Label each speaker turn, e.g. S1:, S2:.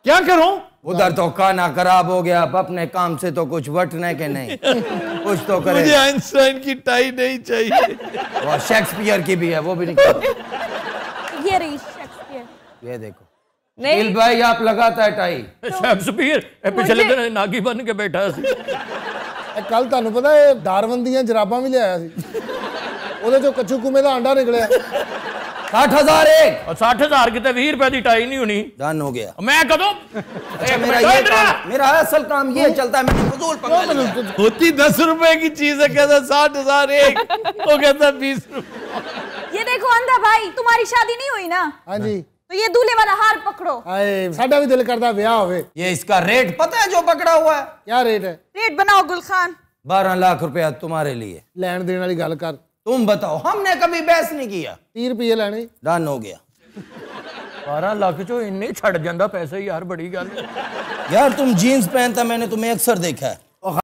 S1: क्या करूं?
S2: उधर तो खाना खराब हो गया, अब अपने काम से तो कुछ वटने के नहीं, कुछ तो करे।
S1: मुझे आइंस्टाइन की टाई नहीं चाहिए।
S2: वो शेक्सपियर की भी है, वो भी नहीं।
S3: ये रही शेक्सपियर।
S2: ये देखो
S3: नहीं
S2: भाई, आप लगाता है टाई
S4: शेक्सपियर पिछले दिन नागी बन के बैठा सी।
S5: कल ਤੁਹਾਨੂੰ ਪਤਾ ਹੈ ਡਾਰਵਨ ਦੀਆਂ ਜਰਾਬਾਂ ਵੀ ਲਿਆਇਆ ਸੀ, ਉਹਦੇ ਚੋਂ ਕੱਚੂ ਕੁਮੇ ਦਾ ਆਂਡਾ ਨਿਕਲਿਆ।
S2: 60,000 एक।
S4: और 60,000 की 20 रुपए की टाई नहीं होनी।
S2: डन हो गया।
S4: मैं कदों
S2: मेरा असल काम ये चलता है, फजूल पंगा
S1: होती 10 रुपए की चीज है, कहता 60,000 एक, वो कहता 20 रुपए।
S3: ये देखो अंधा भाई, तुम्हारी शादी नहीं हुई ना?
S5: हाँ जी।
S3: तो ये दूल्हे वाला हार पकड़ो।
S5: हाय साडा भी दिल करता ब्याह होवे।
S2: ये इसका रेट पता है जो पकड़ा हुआ है?
S5: क्या रेट है?
S3: रेट बनाओ गुलखान।
S2: 12 लाख रुपया तुम्हारे लिए।
S5: ਲੈਣ ਦੇਣ ਵਾਲੀ ਗੱਲ ਕਰ।
S2: तुम बताओ, हमने कभी बहस नहीं किया।
S5: 30 रुपये ਲੈਣੇ।
S2: डन हो गया।
S4: 12 लाख चो इन्ने छड़ जांदा पैसे यार, बड़ी गल।
S2: यार तुम जीन्स पहनता मैंने तुम्हें अक्सर देखा है।